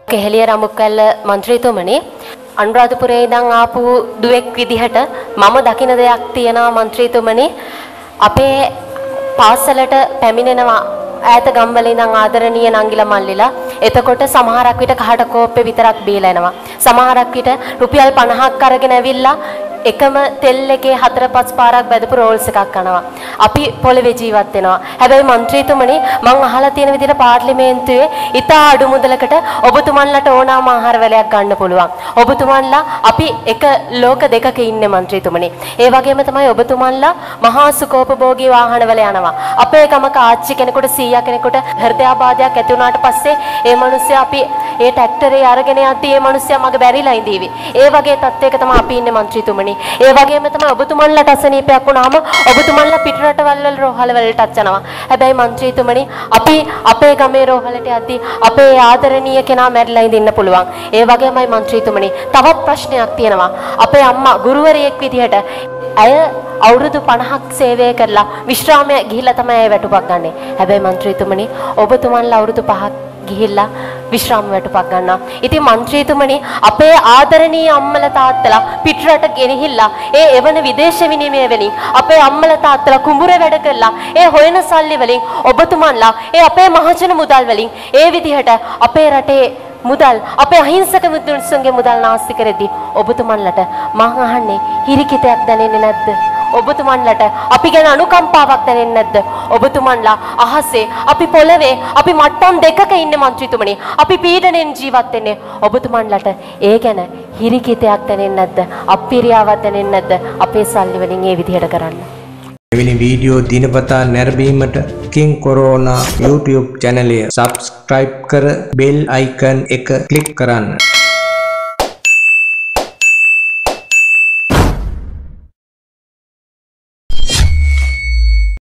කෙහෙලිය රමුකැල්ල මන්ත්‍රීතුමනි අනුරාධපුරයේ ඉඳන් ආපු දුවෙක් විදිහට මම දකින දෙයක් තියෙනවා මන්ත්‍රීතුමනි අපේ පාසලට පැමිණෙනවා ඈත ගම්වල ඉඳන් ආදරණීය නංගිලා මල්ලිලා එතකොට සමහරක් විට කහට කෝප්පේ විතරක් බීලා එනවා සමහරක් විට රුපියල් 50ක් අරගෙන ඇවිල්ලා එකම තෙල් එකේ 4-5 පාරක් බෙදපු රෝල්ස් එකක් කනවා. අපි පොළවේ ජීවත් වෙනවා. හැබැයි മന്ത്രിතුමනි මං අහලා තියෙන විදිහට පාර්ලිමේන්තුවේ ඉතා අඩු මුදලකට ඔබතුමන්ලට ඕනෑම ආහාර වේලයක් ගන්න පුළුවන්. ඔබතුමන්ලා අපි එක ලෝක දෙකක ඉන්නේ മന്ത്രിතුමනි. ඒ වගේම තමයි ඔබතුමන්ලා මහා සුඛෝපභෝගී වාහන වල යනවා. අපේ ගමක ආච්චි කෙනෙකුට සීයා කෙනෙකුට හෘදයාබාධයක් ඇති වුණාට පස්සේ ඒ මිනිස්සයා අපි ඒ ට්‍රැක්ටරේ අරගෙන යද්දී ඒ මිනිස්සයා මග බැරිලා ඉඳීවි. ඒ වගේ තත්ත්වයක තමයි අපි ඉන්නේ മന്ത്രിතුමනි. ඒ වගේම තමයි ඔබතුමන්ලට අසනීපයක් වුණාම ඔබතුමන්ලා පිට රටවල් වල රෝහල වලටත් යනවා. හැබැයි മന്ത്രിතුමනි අපි අපේ ගමේ රෝහලට යද්දී අපේ ආදරණීය කෙනා මැරිලා ඉඳින්න පුළුවන්. ඒ වගේමයි മന്ത്രിතුමනි තවත් ප්‍රශ්නයක් තියෙනවා. අපේ අම්මා ගුරුවරියෙක් විදිහට අය අවුරුදු 50ක් සේවය කරලා විශ්‍රාමය ගිහිල්ලා තමයි වැටුපක් ගන්නෙ. හැබැයි മന്ത്രിතුමනි ඔබතුමන්ලා අවුරුදු 5ක් ගිහිල්ලා විශ්‍රාම වැටුපක් ගන්නවා. ඉතින් മന്ത്രിතුමනි අපේ ආදරණීය අම්මලා තාත්තලා පිටරට ගෙනහිල්ලා ඒ එවන විදේශ විනිමය වලින් අපේ අම්මලා තාත්තලා කුඹුර වැඩ කළා. ඒ හොයන සල්ලි වලින් ඔබතුමන්ලා ඒ අපේ මහජන මුදල් වලින් ඒ විදිහට අපේ රටේ මුදල් අපේ අහිංසක මිනිස්සුන්ගේ මුදල් නාස්ති කරද්දී ඔබතුමන්ලට මං අහන්නේ හිරිකිතයක් දැනෙන්නේ නැද්ද? ඔබතුමන්ලට අපි ගැන අනුකම්පාවක් දැනෙන්නේ නැද්ද? ඔබතුමන්ලා අහසේ අපි පොළවේ අපි මට්ටම් දෙකක ඉන්නේ മന്ത്രിතුමනි. අපි පීඩණයෙන් ජීවත් වෙන්නේ. ඔබතුමන්ලට ඒ ගැන හිරිකිතයක් දැනෙන්නේ නැද්ද? අපිරියාවක් දැනෙන්නේ නැද්ද? අපේ සල්ලි වලින් ඒ විදිහට කරන්න. මෙවැනි වීඩියෝ දිනපතා නැරඹීමට King Corona YouTube channel එක subscribe කර bell icon එක click කරන්න.